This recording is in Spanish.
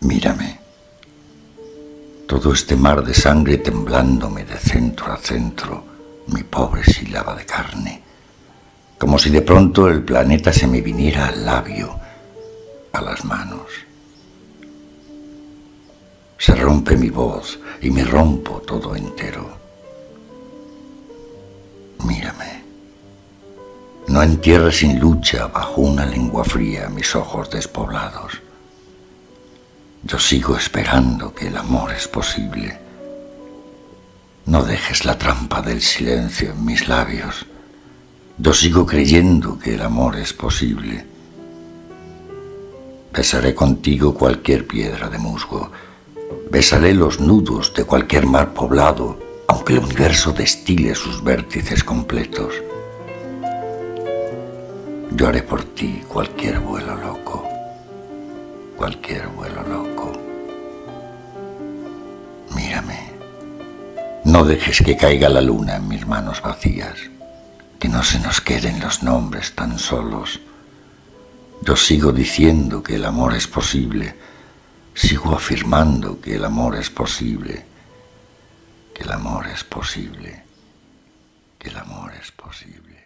Mírame. Todo este mar de sangre temblándome de centro a centro, mi pobre sílaba de carne, como si de pronto el planeta se me viniera al labio, a las manos. Se rompe mi voz y me rompo todo entero. Mírame. No entierres sin lucha bajo una lengua fría mis ojos despoblados. Yo sigo esperando que el amor es posible. No dejes la trampa del silencio en mis labios. Yo sigo creyendo que el amor es posible. Besaré contigo cualquier piedra de musgo. Besaré los nudos de cualquier mar poblado, aunque el universo destile sus vértices completos. Yo haré por ti cualquier vuelo loco. Cualquier vuelo loco. Mírame. No dejes que caiga la luna en mis manos vacías, que no se nos queden los nombres tan solos. Yo sigo diciendo que el amor es posible, sigo afirmando que el amor es posible, que el amor es posible, que el amor es posible.